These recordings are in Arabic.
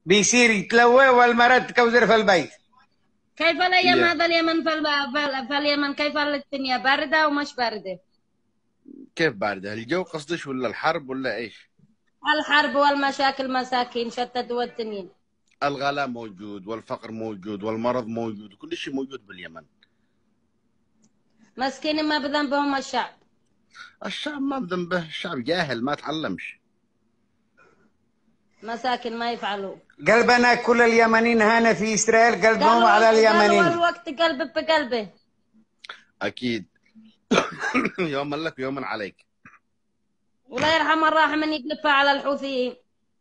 بيصير يتلوى والمرأة تكوزر في البيت. كيف الأيام هذا اليمن في اليمن كيف الدنيا باردة ومش باردة؟ كيف باردة؟ الجو قصدش ولا الحرب ولا ايش؟ الحرب والمشاكل مساكين شتت الدنيا. الغلاء موجود والفقر موجود والمرض موجود وكل شيء موجود باليمن. مسكين ما بذنبهم الشعب. الشعب ما بذنبه، الشعب جاهل ما تعلمش. مساكن ما يفعلوا. قلبنا كل اليمنيين هنا في إسرائيل قلبهم على اليمنيين. قالوا الوقت قلب بقلبه. أكيد. يوما لك ويوما عليك. ولا يرحم الراحمين يقلبها على الحوثيين.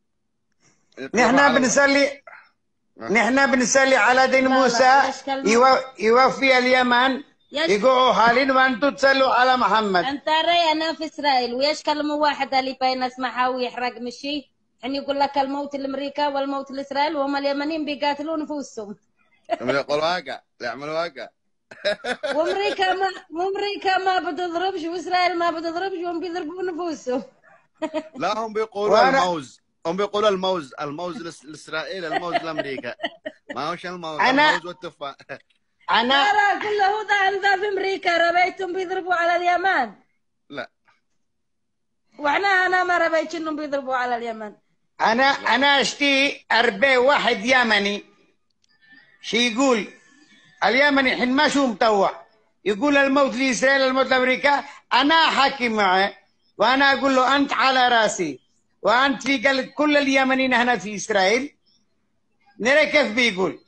نحن بنصلي على دين موسى يوفي اليمن يقعوا حالين وانتم تصلوا على محمد. انت رأي انا في اسرائيل ويش كلمه واحد اللي بين اسمعها ويحرق مشي حين يقول لك الموت لامريكا والموت لاسرائيل وهم اليمنيين بيقاتلوا نفوسهم. يقول واقع يعمل واقع. وامريكا ما بتضربش واسرائيل ما بتضربش وهم بيضربوا نفوسهم. لا هم بيقولوا الموز، هم بيقولوا الموز لاسرائيل الموز لامريكا. ما هوش الموز والتفاح. لا كله ده عندها في امريكا ربيتهم بيضربوا على اليمن. لا انا ما ربيت انهم بيضربوا على اليمن. انا اشتي اربي واحد يمني شي يقول اليمني حين ما شو مطوع يقول الموت لاسرائيل الموت لامريكا، انا احكي معه وانا اقول له انت على راسي وانت في قلب كل اليمنيين هنا في اسرائيل. نرى كيف بيقول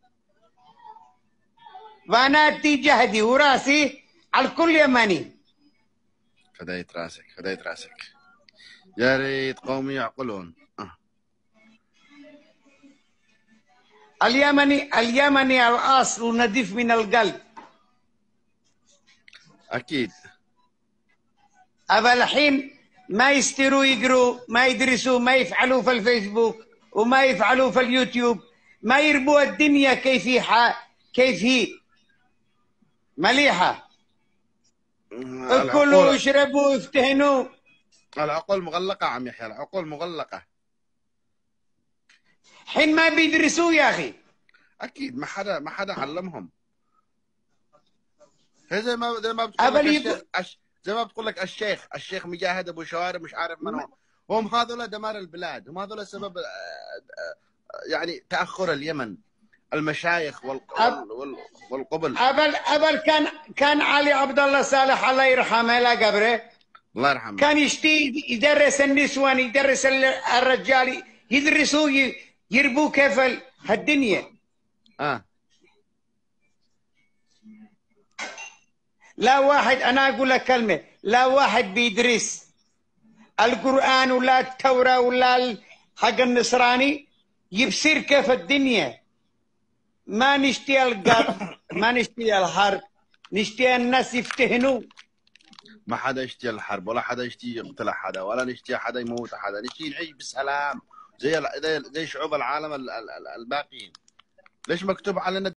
وانا ادي جهدي وراسي على الكل يمني. فديت راسك يا ريت قومي يعقلون. اليمني الاصل نظيف من القلب. اكيد. أبا الحين ما يستروا يقروا ما يدرسوا ما يفعلوا في الفيسبوك وما يفعلوا في اليوتيوب، ما يربوا الدنيا كيف هي مليحة. اكلوا واشربوا وافتهنوا. العقول مغلقة عم يحيى، العقول مغلقة. حين ما بيدرسوا يا أخي. أكيد ما حدا علمهم. هي زي ما بتقول لك زي ما بتقول لك الشيخ مجاهد أبو شوارب مش عارف من هو. هم هذول دمار البلاد، هم هذول سبب يعني تأخر اليمن، المشايخ والقبل. قبل كان علي عبد الله صالح الله يرحمه لا قبره. الله يرحمه. كان يشتي يدرس النسوان يدرس الرجال يدرسوا يربوا كيف هالدنيا. لا واحد انا اقول لك كلمه، لا واحد بيدرس القران ولا التوراه ولا حق النصراني يبصير كيف الدنيا. ما نشتي القتل ما نشتي الحرب، نشتي الناس يفتهنوا. ما حدا يشتي الحرب ولا حدا يشتي يقتل حدا ولا نشتي حدا يموت حدا، نشتي نعيش بسلام زي شعوب العالم الباقيين. ليش مكتوب علينا